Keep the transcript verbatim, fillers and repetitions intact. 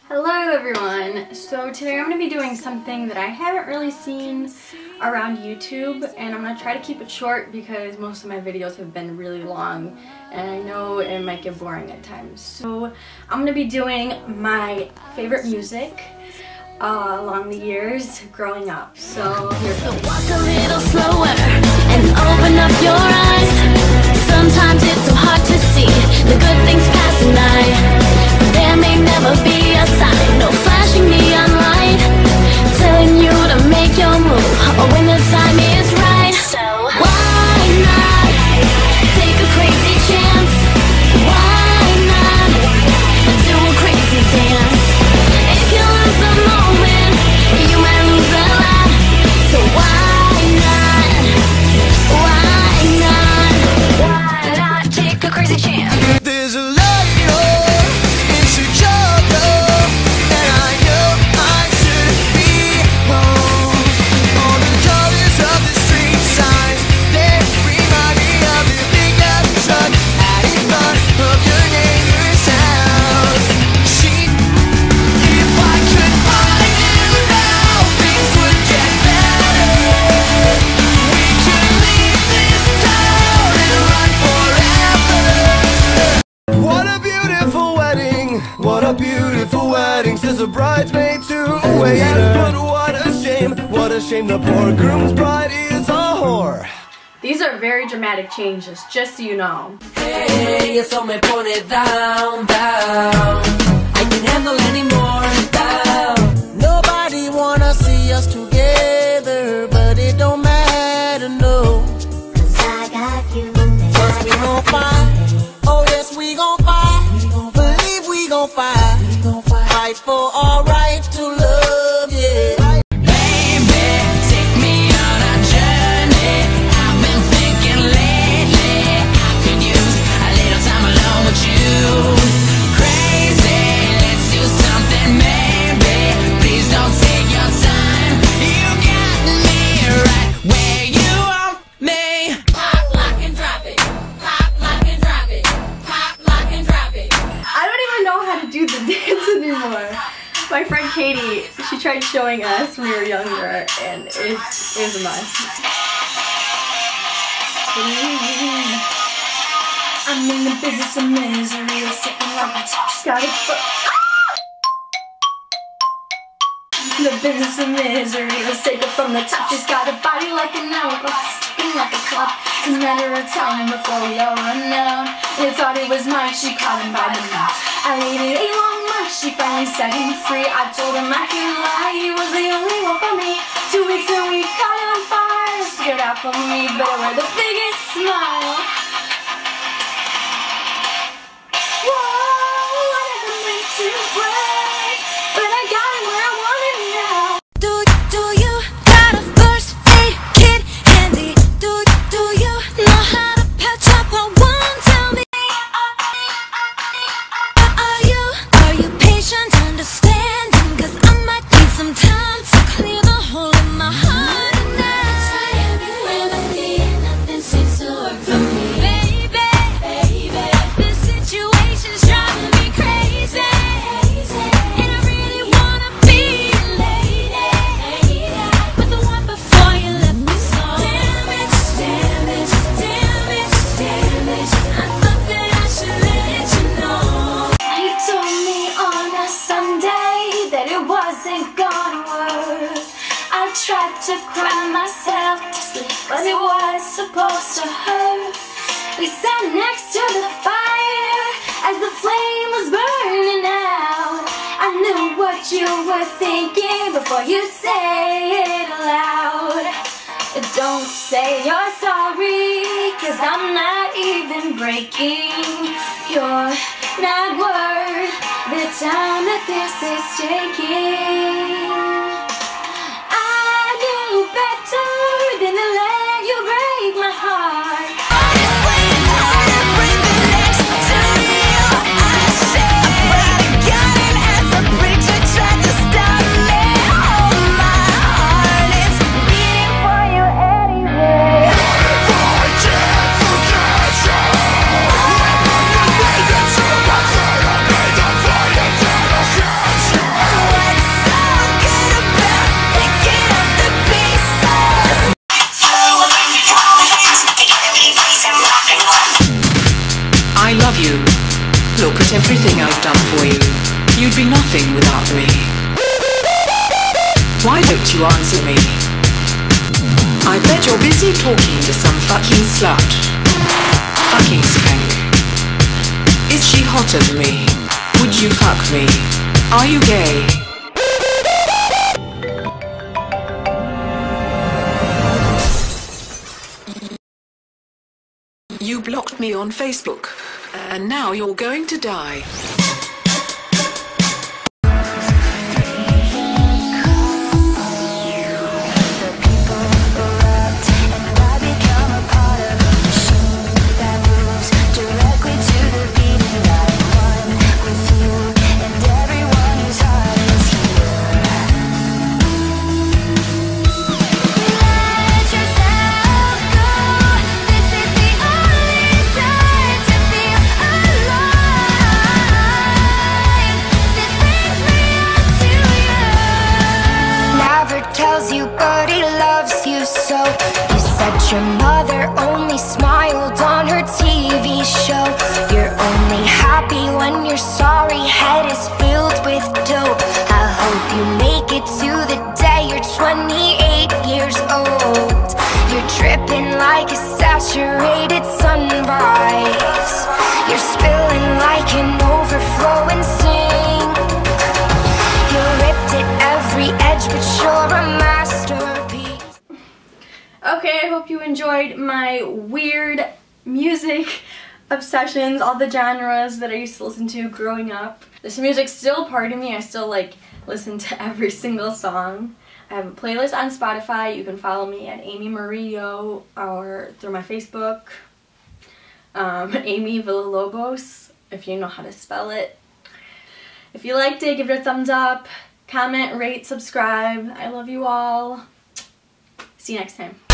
Hello everyone! So today I'm going to be doing something that I haven't really seen around YouTube, and I'm going to try to keep it short because most of my videos have been really long and I know it might get boring at times. So I'm going to be doing my favorite music uh, along the years growing up. So here we go. So walk a little slower and open up your eyes. Sometimes it's so hard to see the good things passing by. There may never be a sign, no flashing neon light telling you to make your move or when the time is right. So why not take a crazy chance? Why not do a crazy dance? If you lose a moment, you might lose a lot. So why not? Why not? Why not take a crazy chance? There's a lot more into JOJO, and I know I shouldn't be home. All the colors of the street signs, they remind me of the pickup truck out in front of your neighbor's house. She, if I could find you now, things would get better. We could leave this town and run forever. What a beautiful wedding, what a beautiful wedding, says a bridesmaid to a waiter. Yes, but what a shame, what a shame, the poor groom's bride is a whore. These are very dramatic changes, just so you know. Hey, eso me pone down, down. I can't handle anymore, down. Nobody wanna see us together, but it don't matter, no. Cause I got you. Cause we gon' fight, oh yes we gon' fight, believe we gon' fight, fight for our right to love, yeah. Baby, take me on a journey. I've been thinking lately I could use a little time alone with you. Crazy, let's do something maybe. Please don't take your time. You got me right where you want me. Pop, lock, and drop it. Pop, lock, and drop it. Pop, lock, and drop it. I don't even know how to do the dance anymore. My friend Katie, she tried showing us when we were younger, and it, it was a mess. I'm in the business of misery, sitting like a top. Got it. The business of misery, let's take it from the top. She's got a body like an hourglass, skin like a clock. It's a matter of time before we all run out. They thought it was mine, she caught him by the mouth. I waited a long month, she finally set him free. I told him I couldn't lie, he was the only one for me. Two weeks and we caught on fire, scared out for me, but I wear the biggest smile. Whoa, I never meant to break, but I got it where I want it now. Do, do you got a first aid kit handy? Do, do you know how to patch up a wound? Tell me. Are you, are you patient, understanding? Cause I might need some time to clear the hole in my heart. And I am your remedy, nothing seems to work for me. Baby, baby, this situation's driving me crazy. And I really wanna be a lady, but the one before you left me so damaged, damaged, damaged, damaged. I thought that I should let you know. You told me on a Sunday that it wasn't gonna work. I tried to cry myself to sleep, but it was supposed to hurt. We sat next to the fire as the flame was burning out. I knew what you were thinking before you say it aloud. Don't say you're sorry, cause I'm not even breaking. You're not worth the time that this is taking. I knew better than to let you break my heart. Honestly, it's hard to bring the next to you. I said, but I got it as a preacher tried to stop me. Oh, my heart is beating for you anyway. If I can't forget you, never you made it to my day. I made the fight until the chance you. You'd be nothing without me. Why don't you answer me? I bet you're busy talking to some fucking slut. Fucking skank. Is she hotter than me? Would you fuck me? Are you gay? You blocked me on Facebook, and now you're going to die. Tells you but he loves you so. You said your mother only smiled on her T V show. You're only happy when your sorry head is filled with dope. I hope you make it to the day you're twenty-eight years old. You're dripping like a saturated sunrise. You're spilling like an overflowing sink. You're ripped at every edge, but you're a masterpiece. Okay, I hope you enjoyed my weird music obsessions, all the genres that I used to listen to growing up. This music's still part of me. I still like listen to every single song. I have a playlist on Spotify. You can follow me at Amy Murillo or through my Facebook, um, Amy Villalobos, if you know how to spell it. If you liked it, give it a thumbs up, comment, rate, subscribe. I love you all. See you next time.